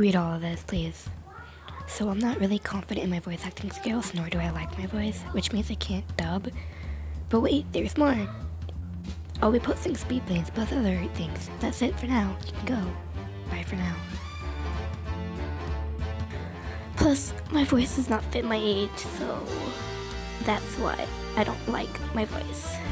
read all of this, please. So I'm not really confident in my voice acting skills, nor do I like my voice, which means I can't dub. But wait, there's more. I'll be posting speed paints plus other things. That's it for now. You can go. Bye for now. Plus, my voice does not fit my age, so that's why I don't like my voice.